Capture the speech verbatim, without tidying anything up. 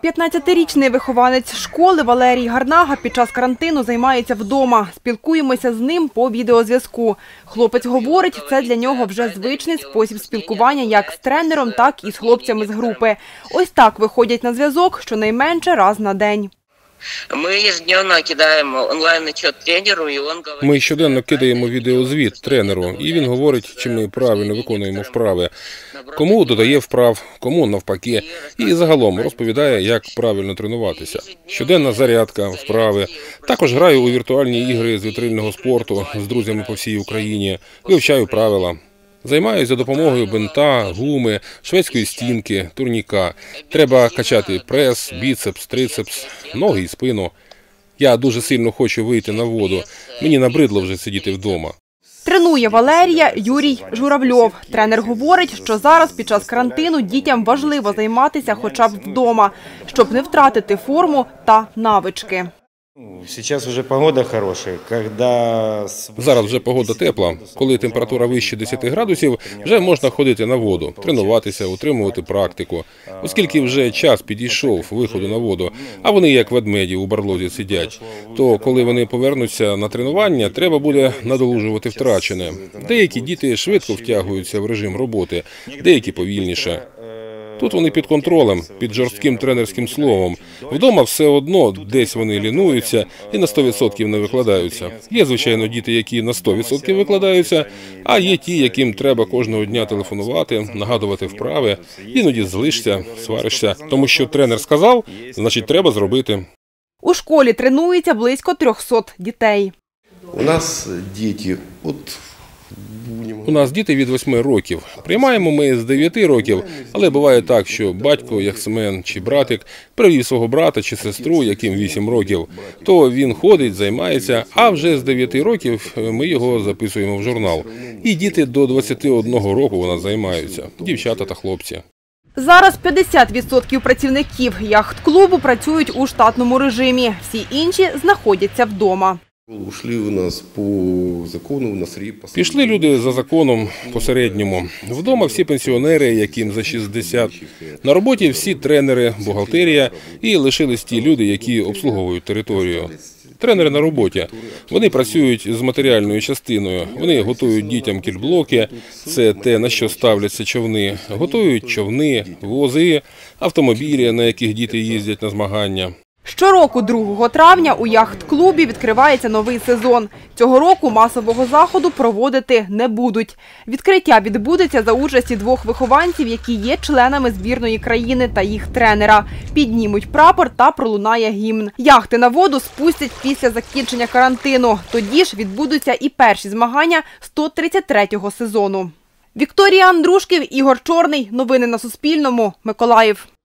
п'ятнадцятирічний вихованець школи Валерій Гарнага під час карантину займається вдома. Спілкуємося з ним по відеозв'язку. Хлопець говорить, це для нього вже звичний спосіб спілкування як з тренером, так і з хлопцями з групи. Ось так виходять на зв'язок щонайменше раз на день. Ми щоденно кидаємо онлайн-отчет тренеру, і він говорить... Ми щоденно кидаємо відеозвіт тренеру, і він говорить, чи ми правильно виконуємо вправи. Кому додає вправ, кому навпаки. І загалом розповідає, як правильно тренуватися. Щоденна зарядка, вправи. Також граю у віртуальні ігри з вітрильного спорту з друзями по всій Україні. Вивчаю правила. Займаюся за допомогою бинта, гуми, шведської стінки, турніка. Треба качати прес, біцепс, трицепс, ноги і спину. Я дуже сильно хочу вийти на воду. Мені набридло вже сидіти вдома. Тренує Валерія Юрій Журавльов. Тренер говорить, що зараз під час карантину дітям важливо займатися хоча б вдома, щоб не втратити форму та навички. Зараз вже погода хороша, коли... Зараз вже погода тепла. Коли температура вище десяти градусів, вже можна ходити на воду, тренуватися, утримувати практику. Оскільки вже час підійшов виходу на воду, а вони як ведмеді у барлозі сидять, то коли вони повернуться на тренування, треба буде надолужувати втрачене. Деякі діти швидко втягуються в режим роботи, деякі повільніше. Тут вони під контролем, під жорстким тренерським словом. Вдома все одно десь вони лінуються і на сто відсотків не викладаються. Є, звичайно, діти, які на сто відсотків викладаються, а є ті, яким треба кожного дня телефонувати, нагадувати вправи. Іноді злишся, сваришся, тому що тренер сказав, значить треба зробити. У школі тренується близько трьохсот дітей. У нас діти, от... У нас діти від восьми років. Приймаємо ми з дев'яти років, але буває так, що батько, яхсмен чи братик привів свого брата чи сестру, яким вісім років, то він ходить, займається, а вже з дев'яти років ми його записуємо в журнал. І діти до двадцяти одного року у нас займаються, дівчата та хлопці. Зараз п'ятдесят відсотків працівників яхт-клубу працюють у штатному режимі, всі інші знаходяться вдома. Пішли люди за законом посередньому. Вдома всі пенсіонери, яким за шістдесят. На роботі всі тренери, бухгалтерія і лишились ті люди, які обслуговують територію. Тренери на роботі. Вони працюють з матеріальною частиною. Вони готують дітям кільблоки, це те, на що ставляться човни. Готують човни, вози, автомобілі, на яких діти їздять на змагання. Щороку другого травня у яхт-клубі відкривається новий сезон. Цього року масового заходу проводити не будуть. Відкриття відбудеться за участі двох вихованців, які є членами збірної країни та їх тренера. Піднімуть прапор та пролунає гімн. Яхти на воду спустять після закінчення карантину. Тоді ж відбудуться і перші змагання сто тридцять третього сезону. Вікторія Андрушків, Ігор Чорний. Новини на Суспільному. Миколаїв.